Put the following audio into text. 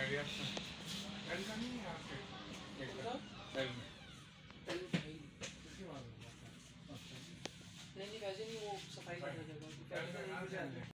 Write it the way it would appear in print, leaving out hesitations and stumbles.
Pen का नहीं है आपके? पेन नहीं वैसे नहीं, वो सफाई करना चाहिए।